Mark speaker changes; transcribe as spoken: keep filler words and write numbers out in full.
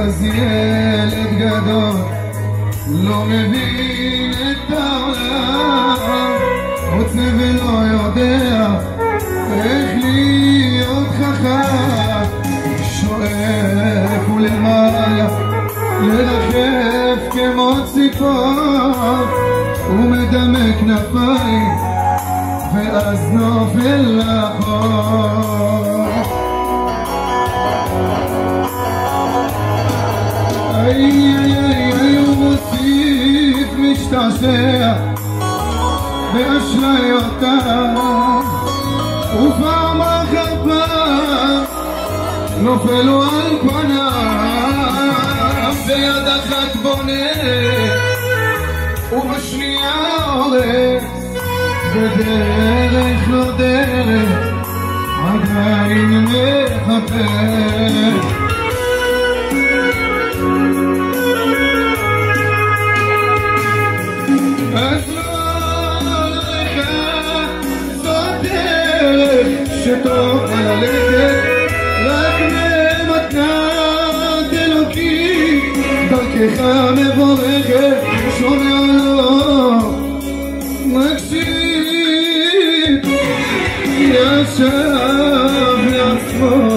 Speaker 1: אז ילד גדול לא מבין את העולם, רוצה ולא יודע איך להיות חכם, שואף ולמעלה לרחף כמו ציפור, ומדמה כנפיים ואז נופל לחור. איי איי איי הוא מוסיף משתעשע באשליותיו, ופעם אחר פעם נופל לו על פניו, ביד אחת בונה ובשנייה הולך, בדרך לא דרך עדיין מחפש. אז לא לך זאת דרך שטוב ללכת, רק במתנת אלוקים דרכך מבורכת, שומע לו מקשיב ישב לעצמו.